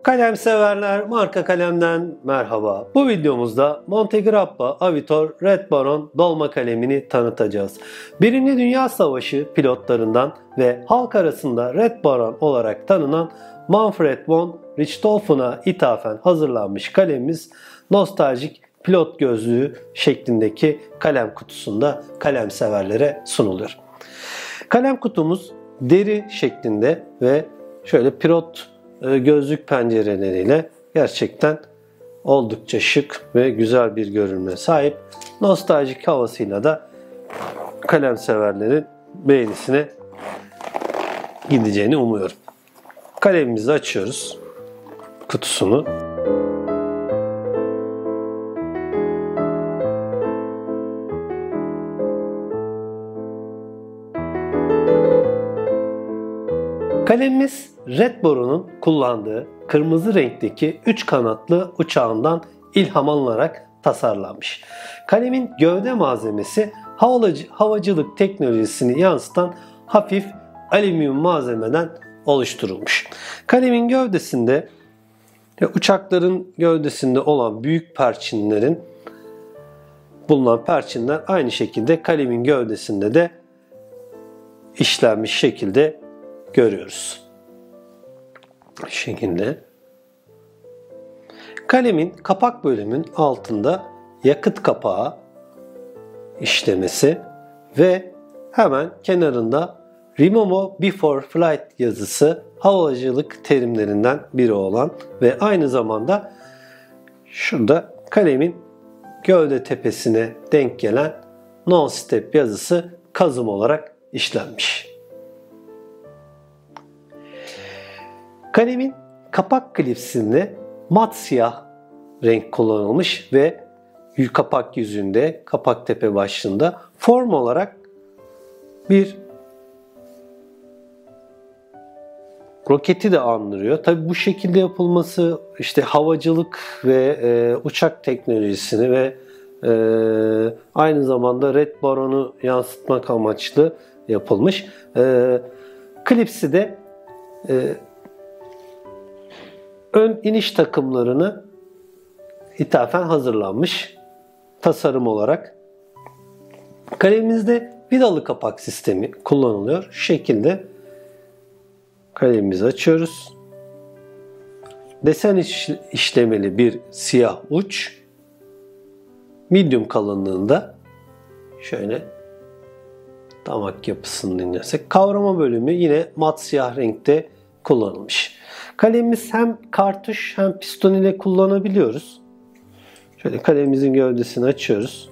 Kalem severler, marka kalemden merhaba. Bu videomuzda Montegrappa Avitor Red Baron dolma kalemini tanıtacağız. Birinci Dünya Savaşı pilotlarından ve halk arasında Red Baron olarak tanınan Manfred von Richthofen'a ithafen hazırlanmış kalemimiz nostaljik pilot gözlüğü şeklindeki kalem kutusunda kalem severlere sunuluyor. Kalem kutumuz deri şeklinde ve şöyle pilot gözlük pencereleriyle gerçekten oldukça şık ve güzel bir görünüme sahip. Nostaljik havasıyla da kalem severlerin beğenisine gideceğini umuyorum. Kalemimizi açıyoruz. Kutusunu. Kalemimiz Red Baron'un kullandığı kırmızı renkteki 3 kanatlı uçağından ilham alınarak tasarlanmış. Kalemin gövde malzemesi havacılık teknolojisini yansıtan hafif alüminyum malzemeden oluşturulmuş. Kalemin gövdesinde uçakların gövdesinde olan büyük perçinlerin bulunan perçinler aynı şekilde kalemin gövdesinde de işlenmiş şekilde görüyoruz. Bu şekilde. Kalemin kapak bölümünün altında yakıt kapağı işlemesi ve hemen kenarında Remove Before Flight yazısı havacılık terimlerinden biri olan ve aynı zamanda şurada kalemin gövde tepesine denk gelen Non-Step yazısı kazım olarak işlenmiş. Kalemin kapak klipsinde mat siyah renk kullanılmış ve kapak yüzünde, kapak tepe başlığında form olarak bir roketi de andırıyor. Tabii bu şekilde yapılması işte havacılık ve uçak teknolojisini ve aynı zamanda Red Baron'u yansıtmak amaçlı yapılmış. Klipsi de ön iniş takımlarını ithafen hazırlanmış tasarım olarak. Kalemimizde vidalı kapak sistemi kullanılıyor. Şu şekilde kalemimizi açıyoruz. Desen işlemeli bir siyah uç. Medium kalınlığında şöyle damak yapısını dinlersek. Kavrama bölümü yine mat siyah renkte kullanılmış. Kalemimiz hem kartuş hem piston ile kullanabiliyoruz. Şöyle kalemimizin gövdesini açıyoruz.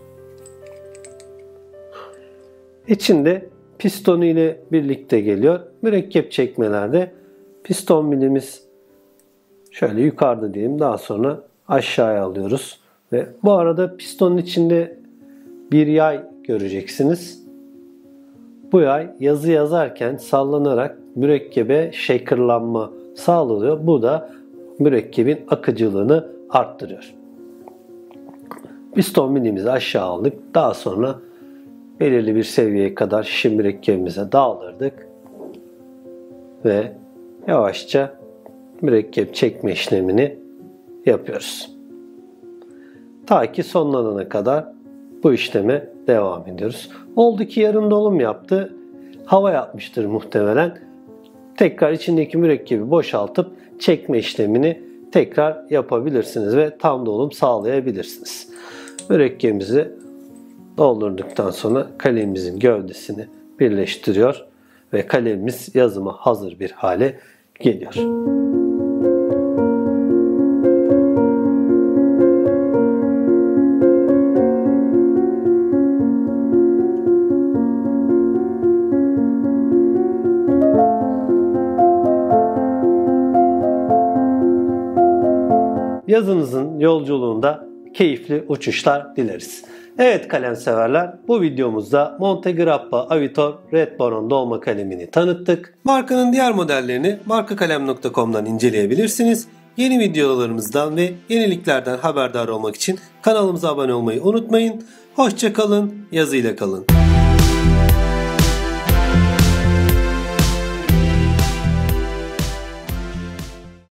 İçinde pistonu ile birlikte geliyor. Mürekkep çekmelerde piston milimiz şöyle yukarıda diyelim, daha sonra aşağıya alıyoruz. Ve bu arada pistonun içinde bir yay göreceksiniz. Bu yay yazı yazarken sallanarak mürekkebe shakerlanma sağlıyor. Bu da mürekkebin akıcılığını arttırıyor. Piston milimizi aşağı aldık. Daha sonra belirli bir seviyeye kadar şişe mürekkebimize daldırdık. Ve yavaşça mürekkep çekme işlemini yapıyoruz. Ta ki sonlanana kadar bu işleme devam ediyoruz. Oldu ki yarım dolum yaptı. Hava yapmıştır muhtemelen. Tekrar içindeki mürekkebi boşaltıp çekme işlemini tekrar yapabilirsiniz ve tam dolum sağlayabilirsiniz. Mürekkebimizi doldurduktan sonra kalemimizin gövdesini birleştiriyor ve kalemimiz yazıma hazır bir hale geliyor. Yazınızın yolculuğunda keyifli uçuşlar dileriz. Evet kalem severler, bu videomuzda Montegrappa Avitor Red Baron dolma kalemini tanıttık. Markanın diğer modellerini markakalem.com'dan inceleyebilirsiniz. Yeni videolarımızdan ve yeniliklerden haberdar olmak için kanalımıza abone olmayı unutmayın. Hoşça kalın, yazıyla kalın.